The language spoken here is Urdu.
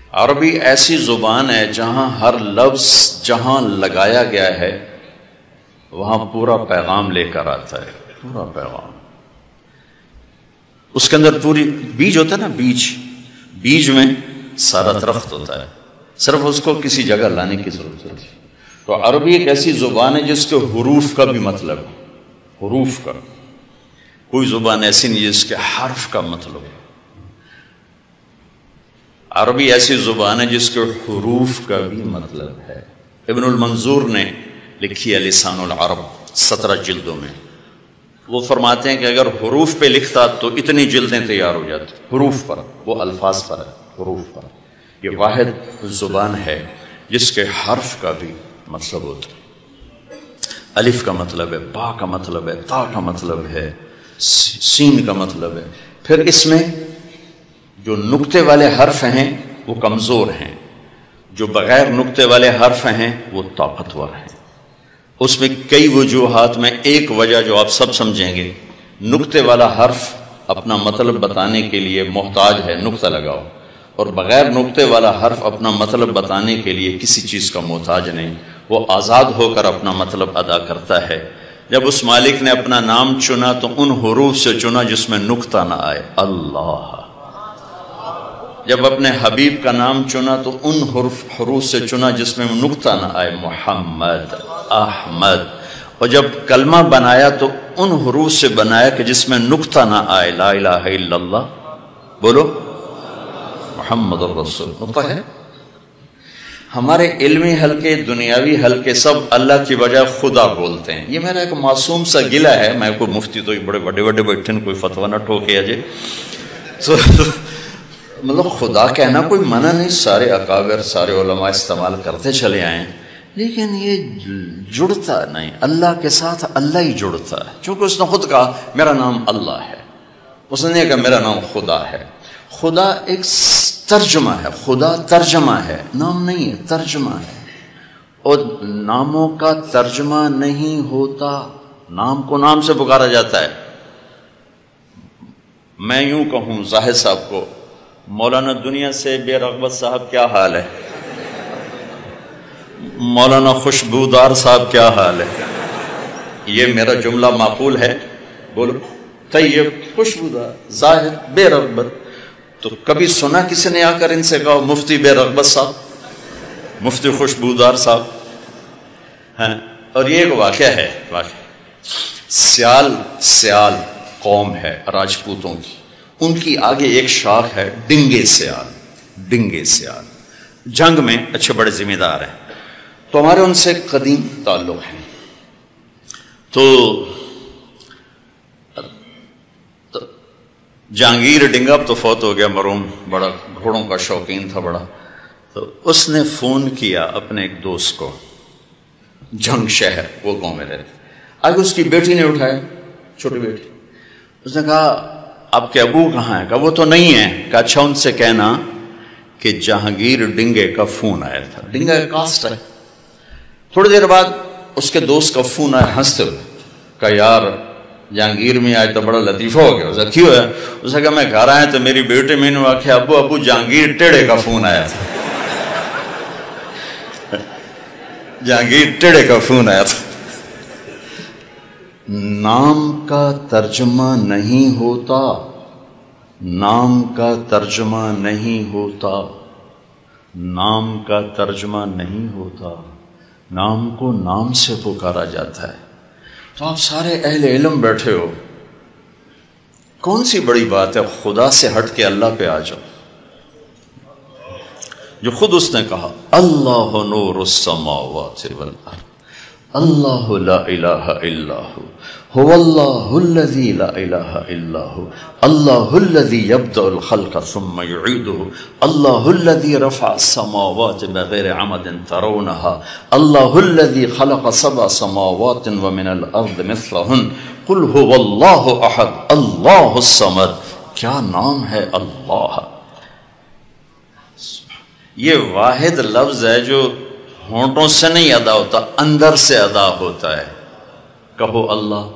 عربی ایسی زبان ہے جہاں ہر لفظ جہاں لگایا گیا ہے وہاں پورا پیغام لے کر آتا ہے، پورا پیغام۔ اس کے اندر پوری بیج ہوتا ہے نا، بیج میں سارا درخت ہوتا ہے، صرف اس کو کسی جگہ لانے کی ضرورت ہے۔ تو عربی ایک ایسی زبان ہے جس کے حروف کا بھی مطلب ہے، حروف کا۔ کوئی زبان ایسی نہیں جس کے حرف کا مطلب ہے۔ عربی ایسی زبان ہے جس کے حروف کا بھی مطلب ہے۔ ابن المنظور نے لکھی ہے لسان العرب 17 جلدوں میں، وہ فرماتے ہیں کہ اگر حروف پہ لکھتا تو اتنی جلدیں تیار ہو جاتی، حروف پر، وہ الفاظ پر ہے، حروف پر۔ یہ واحد زبان ہے جس کے حرف کا بھی مطلب ہوتا ہے۔ الف کا مطلب ہے، با کا مطلب ہے، تا کا مطلب ہے، سین کا مطلب ہے۔ پھر اس میں جو نقطے والے حرف ہیں وہ کمزور ہیں، جو بغیر نقطے والے حرف ہیں وہ طاقتور ہیں۔ اس میں کئی وجوہات میں ایک وجہ جو آپ سب سمجھیں گے، نقطے والا حرف اپنا مطلب بتانے کے لیے محتاج ہے، نقطہ لگاؤ، اور بغیر نقطے والا حرف اپنا مطلب بتانے کے لیے کسی چیز کا محتاج نہیں، وہ آزاد ہو کر اپنا مطلب ادا کرتا ہے۔ جب اس مالک نے اپنا نام چنا تو ان حروف سے چنا جس میں نقطہ نہ آئے، اللہ۔ جب اپنے حبیب کا نام چنا تو ان حروف سے چنا جس میں نقطہ نہ آئے، محمد، احمد۔ اور جب کلمہ بنایا تو ان حروف سے بنایا کہ جس میں نقطہ نہ آئے، لا الہ الا اللہ، بولو محمد الرسول، نقطہ ہے۔ ہمارے علمی حلقے، دنیاوی حلقے سب اللہ کی بجائے خدا بولتے ہیں۔ یہ میرا ایک معصوم سا گلہ ہے، میں کوئی مفتی تو بڑے بڑے بیٹھے ہیں، کوئی فتویٰ نہ ٹھوکے اجے، تو مطلب خدا کہنا کوئی منع نہیں، سارے اکابر، سارے علماء استعمال کرتے چلے آئے ہیں، لیکن یہ جڑتا نہیں، اللہ کے ساتھ اللہ ہی جڑتا ہے، چونکہ اس نے خود کہا میرا نام اللہ ہے، اس نے کہا میرا نام خدا ہے۔ خدا ایک ترجمہ ہے، خدا ترجمہ ہے، نام نہیں ہے، ترجمہ ہے، اور ناموں کا ترجمہ نہیں ہوتا، نام کو نام سے پکارا جاتا ہے۔ میں یوں کہوں زاہد صاحب کو، مولانا دنیا سے بے رغبت صاحب کیا حال ہے، مولانا خوشبودار صاحب کیا حال ہے، یہ میرا جملہ معقول ہے؟ بولو، طیب، خوشبودار، زاہد، بے رغبت۔ تو کبھی سنا کسی نے آ کر ان سے کہا مفتی بے رغبت صاحب، مفتی خوشبودار صاحب؟ ہاں، اور یہ ایک واقعہ ہے، سیال قوم ہے راجپوتوں کی، ان کی آگے ایک شاخ ہے ڈنگے سیال، جنگ میں اچھے بڑے ذمہ دار ہیں، تو ہمارے ان سے قدیم تعلق ہے۔ تو جہانگیر ڈنگا اب تو فوت ہو گیا مرحوم، بڑا گھوڑوں کا شوقین تھا بڑا، تو اس نے فون کیا اپنے ایک دوست کو، جنگ شہر، وہ گاؤں میں رہتے، آگے اس کی بیٹی نے اٹھایا، چھوٹی بیٹی، اس نے کہا آپ کے ابو کہاں ہیں؟ کہا وہ تو نہیں ہے۔ کہا اچھا ان سے کہنا کہ جہانگیر ڈنگے کا فون آیا تھا، ڈنگا کا کاسٹ ہے۔ تھوڑی دیر بعد اس کے دوست کا فون آیا ہنستے ہوئے، کہا یار جہانگیر میں آج تو بڑا لطیفہ ہو گیا۔ اس کیوں ہے؟ اس نے کہا میں گھر آیا تو میری بیٹی میں نے آخیا ابو جہانگیر ٹیڑے کا فون آیا تھا، جہانگیر ٹیڑے کا فون آیا تھا۔ نام کا ترجمہ نہیں ہوتا، نام کا ترجمہ نہیں ہوتا، نام کا ترجمہ نہیں ہوتا، نام کو نام سے پکارا جاتا ہے۔ تو آپ سارے اہل علم بیٹھے ہو، کون سی بڑی بات ہے خدا سے ہٹ کے اللہ پہ آ جاؤ، جو خود اس نے کہا اللہ نور السماوات والارض، اللہ لا الہ الا هو اللہ الذی لا الہ الا هو اللہ الذی یبدأ الخلق ثم یعیدہ اللہ الذی رفع السماوات بغیر عمد ترونها اللہ الذی خلق 7 سماوات ومن الارض مثلہن قل هو اللہ احد اللہ الصمد۔ کیا نام ہے اللہ! یہ واحد لفظ ہے جو ہونٹوں سے نہیں ادا ہوتا، اندر سے ادا ہوتا ہے۔ کہو اللہ،